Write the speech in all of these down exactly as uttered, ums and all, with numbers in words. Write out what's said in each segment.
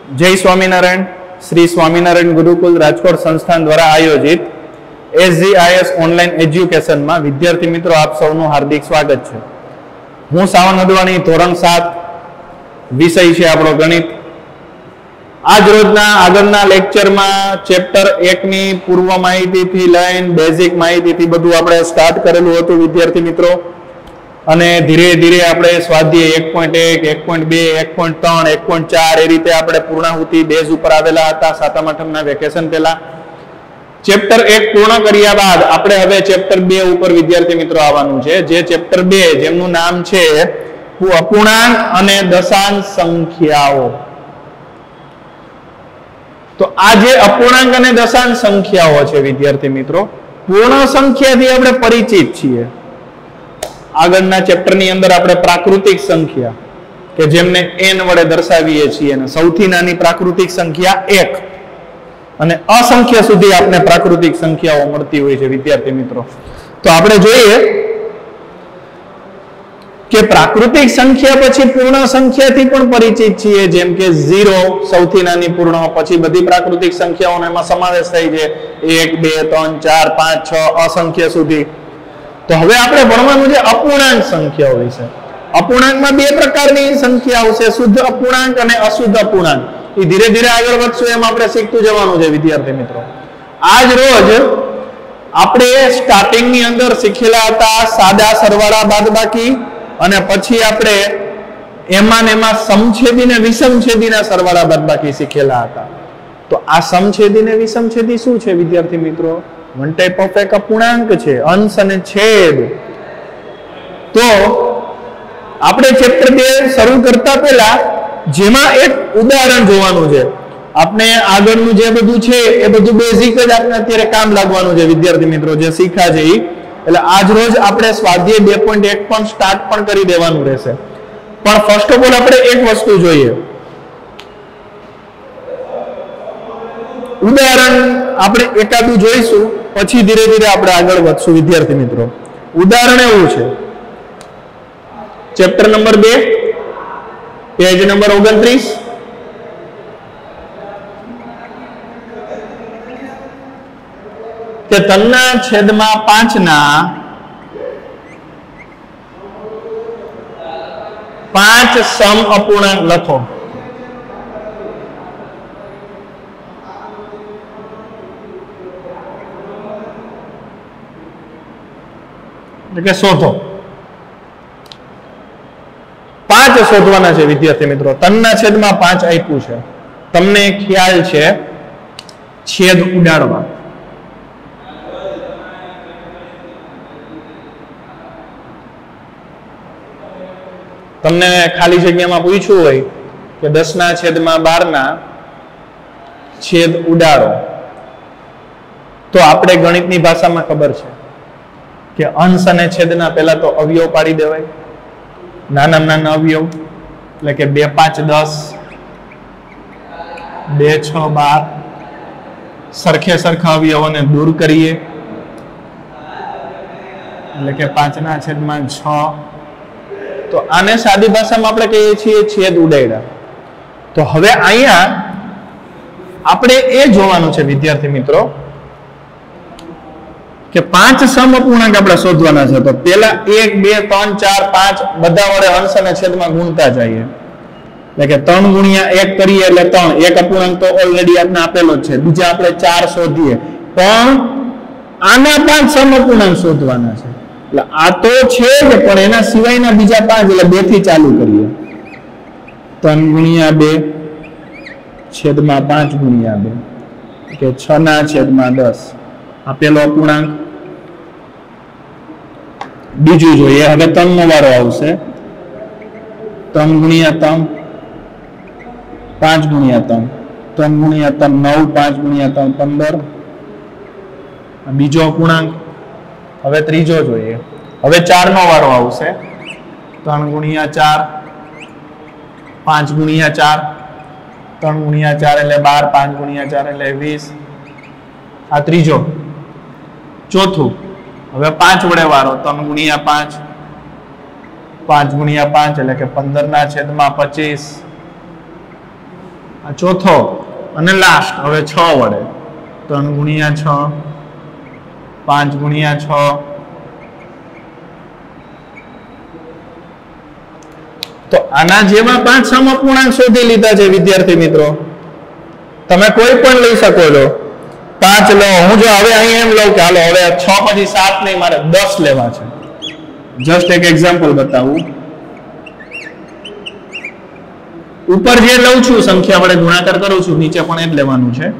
जय स्वामीनारायण। श्री स्वामीनारायण गुरुकुल राजकोट संस्थान द्वारा आयोजित एसजीआईएस ऑनलाइन एज्युकेशन में विद्यार्थी मित्रों आप सौનું हार्दिक स्वागत है। हूँ सावंत अडवाणी, धोरण सात, विषय है आपणो गणित। आज रोजना आगळना लेक्चर में चेप्टर एक नी पूर्व माहिती थी लઈને बेसिक माहिती थी बधुं आपणे स्टार्ट करेलुं हतुं विद्यार्थी मित्रों, અને ધીરે ધીરે આપણે સ્વાધ્યાય એક પોઈન્ટ એક, એક પોઈન્ટ બે, એક પોઈન્ટ ત્રણ, એક પોઈન્ટ ચાર એ રીતે આપણે પૂર્ણાહુતિ બેઝ ઉપર આવેલા હતા સાતમ આઠમના વેકેશન પહેલા। ચેપ્ટર એક પૂર્ણ કર્યા બાદ આપણે હવે ચેપ્ટર બે ઉપર વિદ્યાર્થી મિત્રો આવવાનું છે, જે ચેપ્ટર બે જેમનું નામ છે અપૂર્ણાંક અને દશાંશ સંખ્યાઓ। તો આ જે અપૂર્ણાંક અને દશાંશ સંખ્યાઓ છે વિદ્યાર્થી મિત્રો, પૂર્ણ સંખ્યાથી આપણે પરિચિત છીએ। આગળના ચેપ્ટરની અંદર આપણે પ્રાકૃતિક સંખ્યા કે જેમને n વડે દર્શાવીએ છીએ અને સૌથી નાની પ્રાકૃતિક સંખ્યા એક અને અસંખ્ય સુધી આપણે પ્રાકૃતિક સંખ્યાઓ મળતી હોય છે વિદ્યાર્થી મિત્રો। તો આપણે જોઈએ કે પ્રાકૃતિક સંખ્યા પછી પૂર્ણ સંખ્યાથી પણ પરિચિત છીએ, જેમ કે ઝીરો સૌથી નાની પૂર્ણ, પછી બધી પ્રાકૃતિક સંખ્યાઓનો એમાં સમાવેશ થાય છે એક, બે, ત્રણ, ચાર, પાંચ, છ અસંખ્ય સુધી। तो हवे आपणे भणवानुं छे अपूर्णांक संख्याओ विषे। अपूर्णांकमां बे प्रकारनी संख्याओ छे, शुद्ध अपूर्णांक अने अशुद्ध अपूर्णांक। ए धीरे धीरे आगळ वधशुं एम आपणे शीखतुं जवानुं छे विद्यार्थी मित्रों। आज रोज आपणे स्टार्टिंगनी अंदर शीखेला हता सादा सरवाळा बादबाकी अने पछी आपणे एमां ने एमां समछेदी ने विषमछेदीना सरवाळा बादबाकी शीखेला हता। तो आ समछेदी ने विषमछेदी शुं छे विद्यार्थी मित्रों? वन टाइप ऑफ एक अपूर्णांक है, अंश અને છેદ। तो આપણે ચેપ્ટર બે શરૂ કરતા પહેલા જેમાં એક ઉદાહરણ જોવાનું છે। આપણે આગળનું જે બધું છે એ બધું બેઝિક જ આપણે અત્યારે કામ લાગવાનું છે વિદ્યાર્થી મિત્રો, જે શીખા છે ઈ। એટલે આજ રોજ આપણે સ્વાધ્યાય બે પોઈન્ટ એક પણ સ્ટાર્ટ પણ કરી દેવાનું રહેશે। પણ ફર્સ્ટ ઓફ ઓલ આપણે એક વસ્તુ જોઈએ, ઉદાહરણ આપણે એકાદું જોઈશું, પછી ધીરે ધીરે આપણે આગળ વધશું વિદ્યાર્થી મિત્રો। ઉદાહરણ એવું છે, ચેપ્ટર નંબર બે, પેજ નંબર ઓગણત્રીસ, કે તનના છેદમાં પાંચના પાંચ સમ અપૂર્ણાંક લખો। કે શોધો, પાંચ શોધવાના છે વિદ્યાર્થી મિત્રો। તનના છેદમાં પાંચ આપ્યું છે, તમને ખ્યાલ છે છેદ ઉડાડવા। તમને ખાલી જગ્યામાં પૂછ્યું હોય કે દસ ના છેદમાં બાર ના છેદ ઉડાડો, તો આપણે ગણિતની ભાષામાં ખબર છે કે અંશ અને છેદના પહેલા તો અવયવ પાડી દેવાય, નાના નાના અવયવ, એટલે કે બે પાંચ દસ, બે છ બાર, સરખે સરખા અવયવોને દૂર કરીએ એટલે કે પાંચના છેદમાં છ। તો આને સાદી ભાષામાં આપણે કહીએ છીએ છેદ ઉડાડ્યા। તો હવે અહીંયા આપણે એ જોવાનું છે વિદ્યાર્થી મિત્રો કે પાંચ સમ અપૂર્ણાંક આપણે શોધવાના છે। તો પહેલા એક, બે, ત્રણ, ચાર, પાંચ બધા વડે અંશ અને છેદમાં ગુણતા જઈએ, એટલે કે ત્રણ ગુણ્યા એક કરીએ એટલે ત્રણ, એક અપૂર્ણાંક તો ઓલરેડી આપણે આપેલો જ છે, બીજા આપણે ચાર શોધીએ, પણ આના પાંચ સમ અપૂર્ણાંક શોધવાના છે। એટલે આ તો છે જ, પણ એના સિવાયના બીજા પાંચ, એટલે બે થી ચાલુ કરીએ। ત્રણ ગુણ્યા બે છેદમાં પાંચ ગુણ્યા બે, કે છ ના છેદમાં દસ, આ પેલો અપૂર્ણાંક। બીજું જોઈએ, હવે ત્રણ નો વારો આવશે, ત્રણ ગુણ્યા ત્રણ, પાંચ ગુણ્યા ત્રણ, ત્રણ ગુણ્યા ત્રણ નવ, પાંચ ગુણ્યા ત્રણ પંદર, બીજો અપૂર્ણાંક। હવે ત્રીજો જોઈએ, હવે ચાર નો વારો આવશે, ત્રણ ગુણ્યા ચાર, પાંચ ગુણ્યા ચાર, ત્રણ ગુણ્યા ચાર એટલે બાર, પાંચ ગુણ્યા ચાર એટલે વીસ, આ ત્રીજો। ચોથું, હવે પાંચ વડે વારો, ત્રણ ગુણ્યા પાંચ, પાંच गुणिया पांच એટલે કે पंदर ના છેદમાં પચીસ। આ આ ચોથો અને લાસ્ટ હવે છ વડે ત્રણ ગુણ્યા છ પાંચ ગુણ્યા છ તો આના જેવા પાંચ સમઅપૂર્ણાંક શોધી લીધા છે વિદ્યાર્થી મિત્રો. તમે કોઈ પણ લઈ શકો છો. પાંચ લો, હું જો હવે અહીં એમ લઉં કે હાલો હવે છ પછી સાત નહીં મારે દસ લેવા છે. જસ્ટ એક એક્ઝામ્પલ બતાવું. ઉપર જે લઉં છું સંખ્યા વડે ગુણાકાર કરું છું નીચે પણ એ જ લેવાનું છે.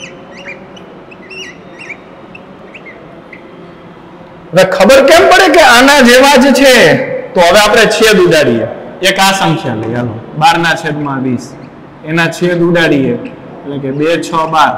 હવે ખબર કેમ પડે કે આના જેવા જ છે? તો હવે આપણે છેદ ઉડાડીએ. એક આ સંખ્યા લઈએ હાલો બાર ના છેદમાં વીસ એના છેદ ઉડાડીએ એટલે કે બે છ બાર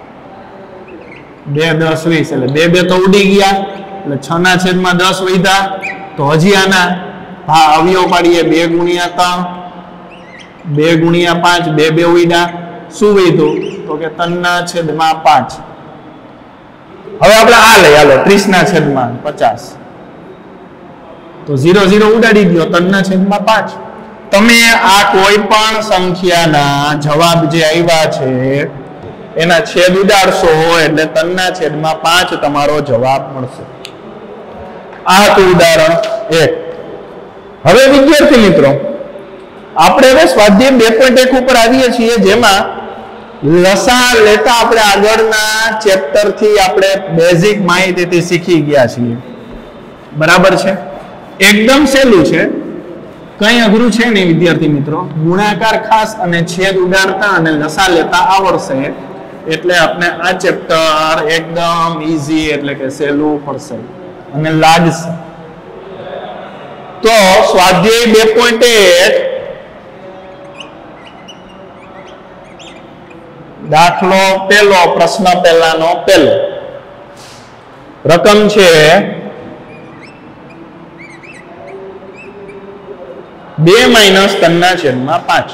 બે દસ વીસ એટલે બે બે તો ઉડી ગયા એટલે છ ના છેદમાં દસ વધ્યા તો હજી આના હા અવયવ પાડીએ બે ગુણ્યા ત્રણ બે ગુણ્યા પાંચ બે બે ઉડ્યા શું વધ્યું તો કે ત્રણ ના છેદમાં પાંચ. હવે આપણે આ લઈ હાલો ત્રીસ ના છેદમાં પચાસ તો ઝીરો ઝીરો ઉડાડી દો ત્રણ ના છેદમાં પાંચ. તમે આ કોઈ પણ સંખ્યાના જવાબ જે આવ્યા છે એના છેદ ઉડાડશો એટલે ત્રણ ના છેદમાં પાંચ તમારો જવાબ મળશે. આ હતું ઉદાહરણ એક. હવે વિદ્યાર્થી મિત્રો આપણે હવે સ્વાધ્યાય બે પોઈન્ટ એક ઉપર આવીએ છીએ જેમાં લસા લેતા આપણે આગળના ચેપ્ટર થી આપણે બેઝિક માહિતીથી શીખી ગયા છીએ. બરાબર છે? એકદમ સહેલું છે, કઈ અઘરું છે નહીં વિદ્યાર્થી મિત્રો. ગુણાકાર ખાસ અને છેદ ઉડાડતા અને લસા લેતા આવડશે એટલે આપણે આ ચેપ્ટર એકદમ ઈઝી એટલે કે સહેલું પડશે અને લાગશે. તો સ્વાધ્યાય બે પોઈન્ટ એક દાખલો પહેલો પ્રશ્ન પહેલાનો પહેલો રકમ છે બે માઇનસ ત્રણ ના છેદમાં પાંચ.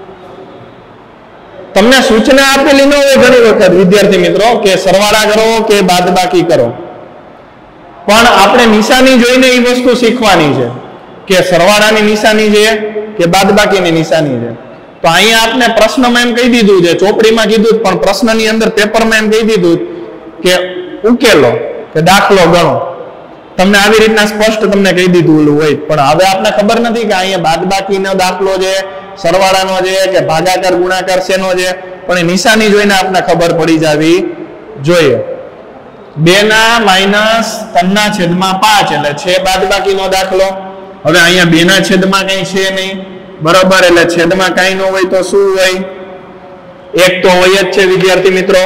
તમને સૂચના આપેલી ન હોય ઘણી વખત વિદ્યાર્થી મિત્રો કે સરવાળા કરો કે બાદબાકી કરો, પણ આપણે નિશાની જોઈને એ વસ્તુ શીખવાની છે કે સરવાળાની નિશાની છે કે બાદબાકીની નિશાની છે. તો અહીંયા આપણે પ્રશ્નમાં એમ કહી દીધું છે, ચોપડીમાં કીધું પણ પ્રશ્નની અંદર પેપરમાં એમ કહી દીધું કે ઉકેલો કે દાખલો ગણો. તમને આવી રીતના સ્પષ્ટ તમને કહી દીધું હોય, પણ હવે આપણે ખબર નથી કે અહીંયા બાદબાકીનો દાખલો છે, સરવાળાનો છે કે ભાગાકાર ગુણાકાર શેનો છે, પણ એ નિશાની જોઈને આપણે ખબર પડી જવી જોઈએ. બે ના માઇનસ ત્રણ ના છેદમાં પાંચ એટલે છે બાદબાકીનો દાખલો. હવે અહીંયા બે ના છેદમાં કઈ છે નહીં, બરાબર, એટલે છેદમાં કઈ ન હોય તો શું હોય? એક તો હોય જ છે વિદ્યાર્થી મિત્રો.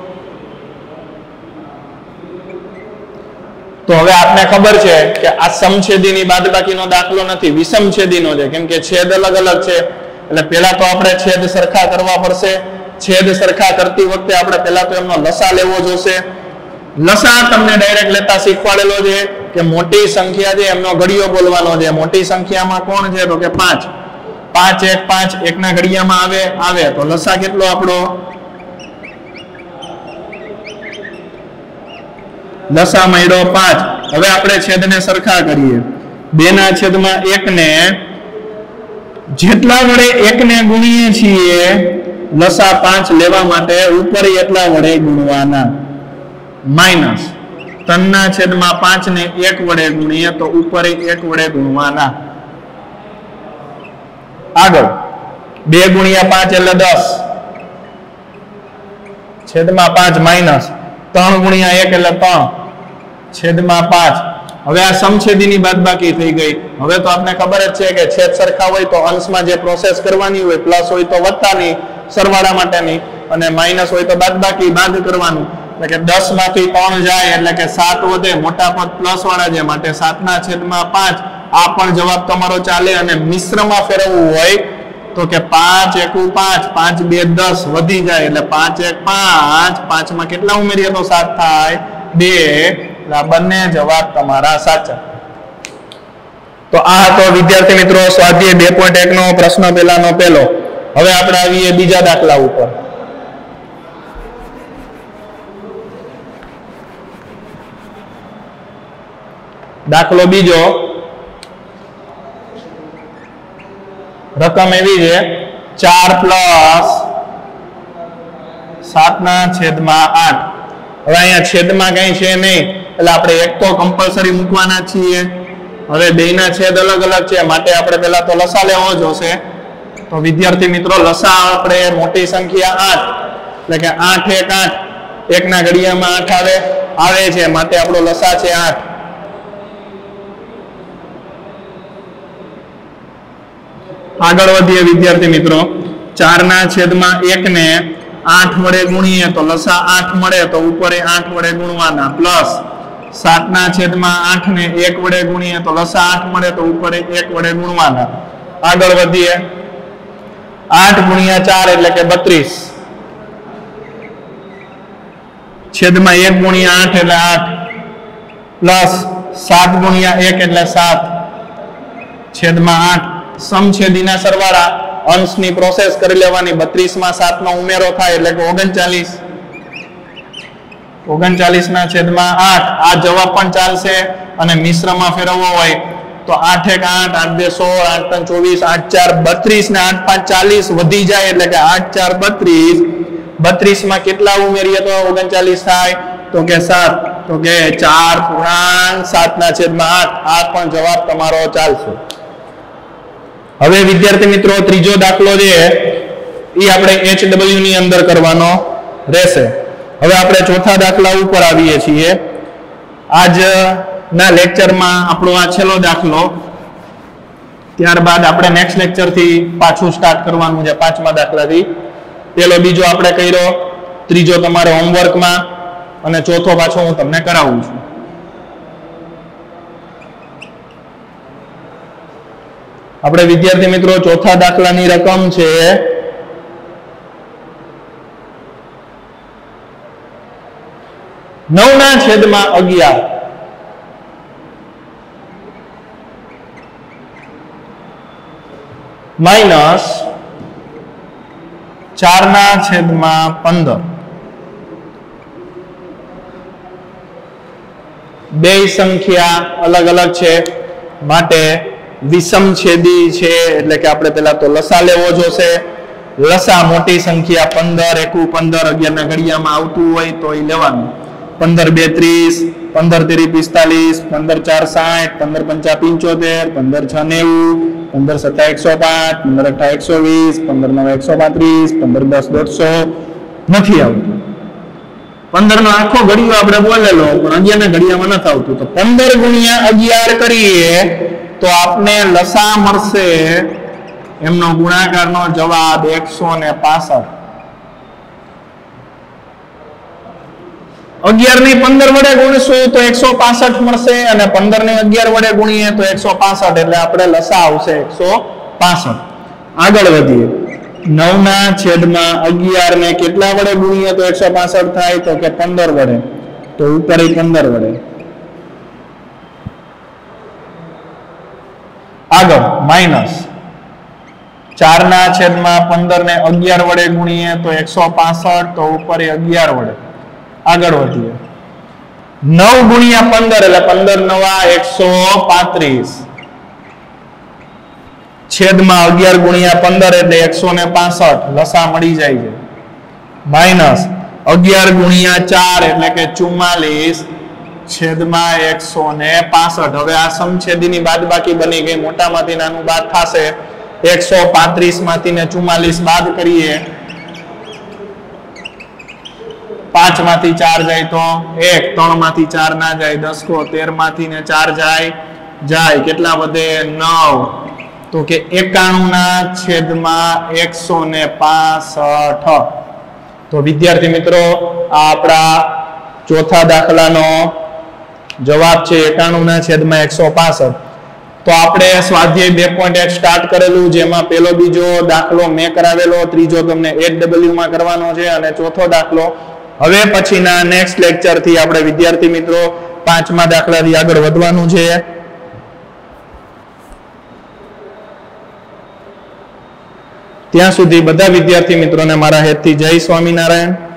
તો હવે આપને ખબર છે કે આ સમછેદીની બાદબાકીનો દાખલો નથી, વિષમછેદીનો છે, કેમ કે છેદ અલગ અલગ છે. એટલે પહેલા તો આપણે છેદ સરખા કરવા પડશે. છેદ સરખા કરતી વખતે આપણે પહેલા તો એમનો લસા લેવો જોશે. લસા તમને ડાયરેક્ટ લેતા શીખવાડેલો છે કે મોટી સંખ્યા છે એમનો ઘડિયો બોલવાનો છે. મોટી સંખ્યામાં કોણ છે તો કે પાંચ. પાંચ એક પાંચ એકના ઘડિયામાં આવે આવે તો લસા કેટલો આપણો? લસા મળ્યો પાંચ. હવે આપણે છેદને સરખા કરીએ. બે ના છેદમાં એક ને જેટલા વડે એક ને ગુણીએ છીએ લસા પાંચ લેવા માટે ઉપર એટલા વડે ગુણવાના, માઇનસ ત્રણ ના છેદમાં પાંચ ને એક વડે ગુણીએ તો ઉપર એક વડે ગુણવાના. આગળ બે ગુણ્યા પાંચ એટલે દસ છેદમાં પાંચ માઇનસ ત્રણ ગુણ્યા એક એટલે ત્રણ છેદમાં પાંચ. હવે આ સમછેદીની બાદબાકી થઈ ગઈ. હવે તો આપણે ખબર જ છે કે છેદ સરખા હોય તો અંશમાં જે પ્રોસેસ કરવાની હોય, પ્લસ હોય તો વત્તાની સરવાળા માટેની, અને માઇનસ હોય તો બાદબાકી બાદ કરવાનું. એટલે કે દસ માંથી ત્રણ જાય એટલે કે સાત વધે, મોટા પદ પ્લસ વાળા છે માટે સાત ના છેદમાં પાંચ. આ પણ જવાબ તમારો ચાલે. અને મિશ્રમાં ફેરવવું હોય તો કે પાંચ એકુ પાંચ, પાંચ બે દસ વધી જાય એટલે પાંચ એક પાંચ, પાંચ માં કેટલા ઉમેરીએ તો સાત થાય? બે. આ બંને જવાબ તમારા સાચા. તો આ હતો વિદ્યાર્થી મિત્રો સ્વાધ્યાય બે પોઈન્ટ એક નો પ્રશ્ન પહેલાનો પહેલો. હવે આપણે આવીએ બીજા દાખલા ઉપર. દાખલો બીજો રકમ એવી છે ચાર પ્લસ સાત ના છેદમાં આઠ. હવે અહીંયા છેદમાં કઈ છે નહીં એટલે આપણે એક તો કમ્પલસરી મૂકવાના છીએ. હવે બેયના છેદ અલગ અલગ છે માટે આપણે પહેલા તો લસા લેવો જોશે. તો વિદ્યાર્થી મિત્રો લસા આપણે મોટી સંખ્યા આઠ એટલે કે આઠ એક આઠ, એક ના ઘડિયામાં આઠ આવે આવે છે માટે આપણો લસા છે આઠ. આગળ વધીએ વિદ્યાર્થી મિત્રો. ચાર ના છેદમાં એક ને આઠ વડે ગુણીએ તો લસા આઠ મળે તો ઉપર આઠ વડે ગુણવાના, પ્લસ સાત ના છેદમાં આઠ ને એક વડે ગુણીએ તો લસા આઠ મળે તો ઉપર એક વડે ગુણવાના. આગળ વધીએ. આઠ ગુણ્યા ચાર એટલે કે બત્રીસ, છેદમાં એક ગુણ્યા આઠ એટલે આઠ, પ્લસ સાત ગુણ્યા એક એટલે સાત, છેદમાં આઠ. સમછેદીના સરવાળા અંશની પ્રોસેસ કરી લેવાની. બત્રીસ માં સાત નો ઉમેરો થાય એટલે કે ઓગણચાલીસ. ઓગણચાલીસ ના છેદમાં આઠ. આ જવાબ પણ ચાલશે અને મિશ્રમાં ફેરવવો હોય તો આઠ એક આઠ, આઠ બે સોળ, આઠ ત્રણ ચોવીસ, આઠ ચાર બત્રીસ ને આઠ પાંચ ચાલીસ વધી જાય એટલે કે આઠ ચાર બત્રીસ. બત્રીસ માં કેટલા ઉમેરીએ તો ઓગણચાલીસ થાય તો કે સાત, તો કે ચાર પૂર્ણાંક સાત ના છેદમાં આઠ. આ પણ જવાબ તમારો ચાલશે. હવે વિદ્યાર્થી મિત્રો ત્રીજો દાખલો છે એ આપણે એચ ડબલ્યુ ની અંદર કરવાનો રહેશે. હવે આપણે ચોથા દાખલા ઉપર આવીએ છીએ. આજ ના લેક્ચરમાં આપણો આ છેલ્લો દાખલો, ત્યારબાદ આપણે નેક્સ્ટ લેક્ચર થી પાછું સ્ટાર્ટ કરવાનું છે પાંચમા દાખલાથી. પેલો બીજો આપણે કર્યો, ત્રીજો તમારે હોમવર્કમાં અને ચોથો પાછો હું તમને કરાવું છું. આપણે વિદ્યાર્થી મિત્રો ચોથા દાખલાની રકમ છે નવ ના છેદમાં અગિયાર માઇનસ ચાર ના છેદમાં પંદર. બે સંખ્યા અલગ અલગ છે માટે વિષમ છેદી છે એટલે કે આપણે પેલા તો લસા લેવો જોશે. લસા મોટી સંખ્યા પંદર, એકુ પંદર, અગિયાર ના ઘડિયામાં આવતું હોય તો એ લેવાનું. પંદર બે ત્રીસ, પંદર તેરી પિસ્તાલીસ, પંદર ચાર સાઠ, પંદર પંચા પિંચોતેર, પંદર છ નેવું, પંદર સત્તા એકસો પાંચ, પંદર અઠા એકસો વીસ, પંદર નવ એકસો પાંત્રીસ, પંદર દસ દોઢસો નથી આવતું. પંદર નો આખો ઘડિયો આપણે બોલેલો પણ અગિયાર ના ઘડિયામાં નથી આવતું. તો પંદર ગુણ્યા અગિયાર કરીએ તો આપને લસા મળશે, એમનો ગુણાકારનો જવાબ એકસો ને પાસઠ. અગિયાર ની પંદર વડે ગુણીશું તો એકસો પાસઠ મળશે અને પંદર ને અગિયાર વડે ગુણીએ તો એકસો પાસઠ એટલે આપણે લસા આવશે એકસો પાસઠ. આગળ વધીએ. નવ ના છેદમાં અગિયાર ને કેટલા વડે ગુણીએ તો એકસો પાસઠ થાય તો કે પંદર વડે, તો ઉપર પંદર વડે. આગળ માઇનસ ચાર ના છેદમાં પંદર ને અગિયાર વડે ગુણીએ તો એકસો પાસઠ, તો ઉપર અગિયાર વડે. આગળ વધીએ. નવ ગુણ્યા પંદર એટલે પંદર નવા એકસો પાંત્રીસ, છેદમાં અગિયાર ગુણ્યા પંદર એટલે એકસો ને પાસઠ, લસા મળી જાય છે. માઇનસ અગિયાર ગુણ્યા ચાર એટલે કે ચુમ્માલીસ, છેદમાં એકસો ને પાસઠ. હવે આ સમછેદીની બાદબાકી બની ગઈ, મોટામાંથી નાનું બાદ થશે. એકસો પાંત્રીસ માંથી ને ચુમ્માલીસ બાદ કરીએ, પાંચ માંથી ચાર જાય તો એક, ત્રણ માંથી ચાર ના જાય દસકો, તેર માંથી ને ચાર જાય જાય કેટલા વધે નવ, તો કે એકાણું ના છેદમાં એકસો ને પાસઠ. તો વિદ્યાર્થી મિત્રો આ આપણા ચોથા દાખલાનો જવાબ છે એકાણું ના છેદમાં એકસો પાસઠ. તો આપણે સ્વાધ્યાય બે પોઈન્ટ એક સ્ટાર્ટ કરેલું, જેમાં પેલો બીજો દાખલો મેં કરાવેલો, ત્રીજો તમને એચ ડબલ્યુ માં કરવાનો છે અને ચોથો દાખલો હવે પછીના નેક્સ્ટ લેક્ચર થી આપણે વિદ્યાર્થી મિત્રો પાંચમા દાખલાથી આગળ વધવાનું છે. ત્યાં સુધી બધા વિદ્યાર્થી મિત્રોને મારા હેતથી જય સ્વામિનારાયણ.